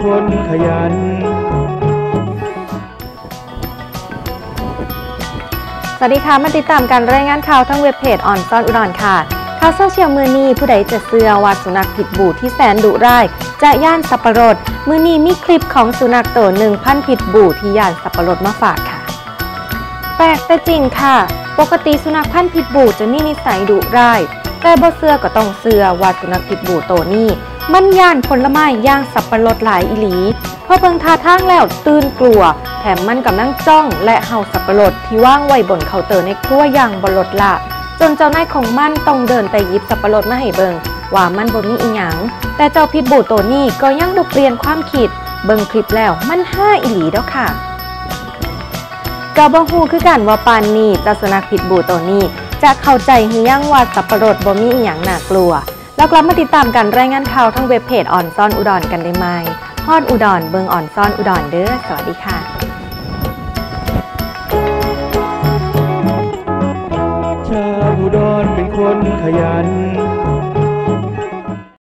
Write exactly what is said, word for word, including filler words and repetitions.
คนขยันสวัสดีค่ะมาติดตามการรายงานข่าวทั้งเว็บเพจออนซ่อนอุดรค่ะข่าวโซเชียลมือนี้ผู้ใดจะเชื่อว่าสุนัขพิษบูที่แสนดุร้ายจะย่านสับปะรดมือนี้มีคลิปของสุนัขตัวหนึ่งพันพิษบูที่ย่านสับปะรดมาฝากค่ะแปลกแต่จริงค่ะปกติสุนัขพันธุ์พิษบูจะมีนิสัยดุร้ายแต่บ่เชื่อก็ต้องเชื่อว่าสุนัขพิษบูตัวนี้มันย่านผลไม้ย่างสับปะรดหลายอีหลีพอเบิ่งท่าทางแล้วตื่นกลัวแถมมันกำลังจ้องและเห่าสับปะรดที่ว่างไว้บนเคาน์เตอร์ในครัวอย่างบ่ลดละจนเจ้านายของมันต้องเดินไปหยิบสับปะรดมาให้เบิ่งว่ามันบ่มีอีหยังแต่เจ้าพิษบูตัวนี้ก็ยังบ่เปลี่ยนความคิดเบิ่งคลิปแล้วมันห้าอีหลีเด้อค่ะก็บ่ฮู้คือกันว่าปานนี้เจ้าสุนัขพิษบูตัวนี้จะเข้าใจหรือยังว่าสับปะรดบ่มีอีหยังน่ากลัวแล้วกลับมาติดตามการรายงานข่าวทั้งเว็บเพจออนซ่อนอุดรกันได้ไหมฮอดอุดรเบิงออนซ่อนอุดรเด้อสวัสดีค่ะชาวอุดรเป็นคนขยัน